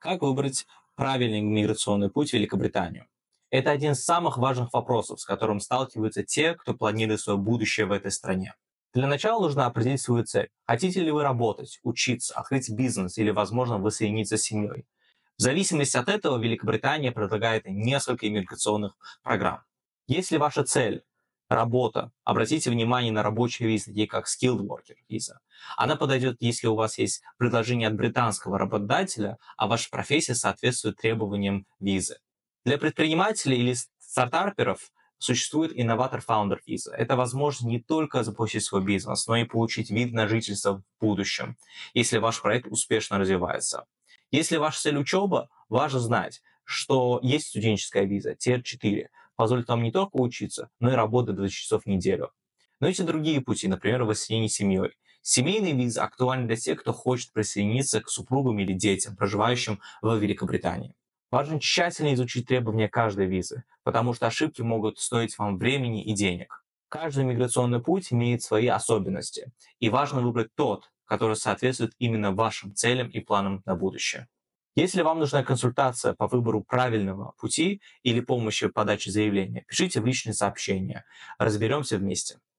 Как выбрать правильный миграционный путь в Великобританию? Это один из самых важных вопросов, с которым сталкиваются те, кто планирует свое будущее в этой стране. Для начала нужно определить свою цель. Хотите ли вы работать, учиться, открыть бизнес или, возможно, воссоединиться с семьей? В зависимости от этого Великобритания предлагает несколько иммиграционных программ. Если ваша цель– работа, обратите внимание на рабочие визы, такие как Skilled Worker виза. Она подойдет, если у вас есть предложение от британского работодателя, а ваша профессия соответствует требованиям визы. Для предпринимателей или стартаперов существует Innovator Founder виза. Это возможность не только запустить свой бизнес, но и получить вид на жительство в будущем, если ваш проект успешно развивается. Если ваша цель учеба, важно знать, что есть студенческая виза Tier 4, позволит вам не только учиться, но и работать 20 часов в неделю. Но есть и другие пути, например, воссоединение с семьей. Семейные визы актуальны для тех, кто хочет присоединиться к супругам или детям, проживающим в Великобритании. Важно тщательно изучить требования каждой визы, потому что ошибки могут стоить вам времени и денег. Каждый миграционный путь имеет свои особенности, и важно выбрать тот, который соответствует именно вашим целям и планам на будущее. Если вам нужна консультация по выбору правильного пути или помощи в подаче заявления, пишите в личные сообщения. Разберемся вместе.